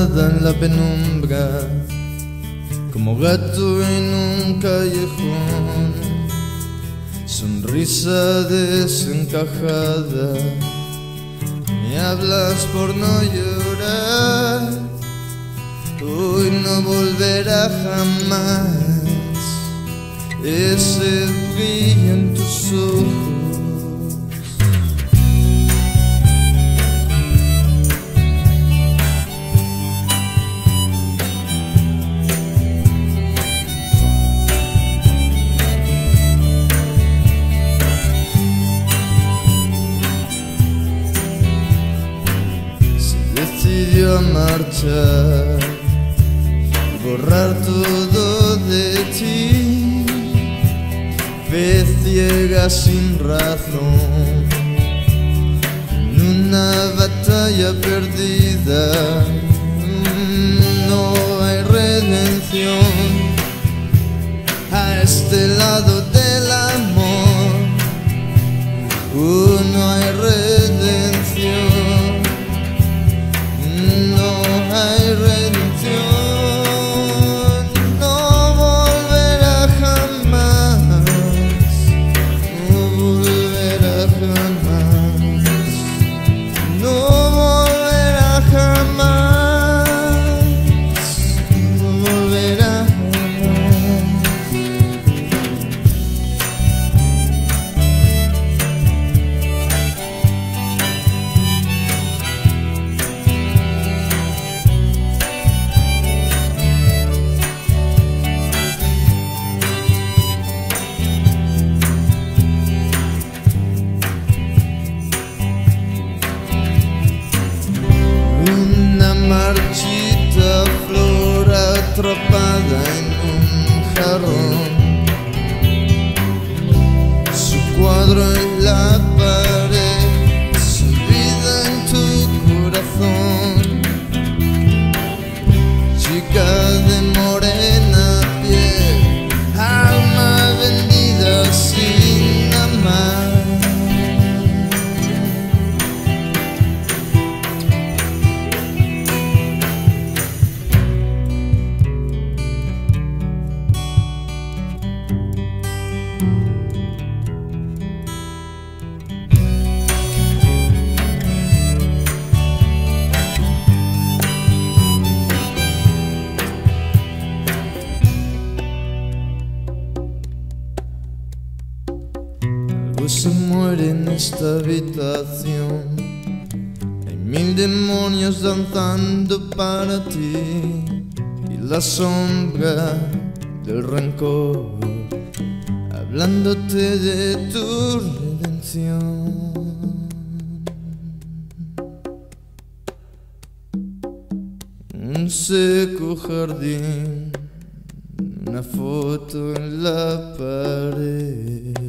atrapada en la penumbra, como gato en un callejón. Sonrisa desencajada, me hablas por no llorar. Hoy no volverá jamás ese brillo en tus ojos. Decidió marchar, borrar todo de ti. Fe ciega sin razón, en una batalla perdida. No hay redención a este lado del amor. No hay redención. Marchita flor atrapada en un jarrón, su cuadro en la pared, su vida en tu corazón. Chica de morena piel, alma vendida sin amar. Se muere en esta habitación, hay 1000 demonios danzando para ti, y la sombra del rencor hablándote de tu redención. Un seco jardín, una foto en la pared.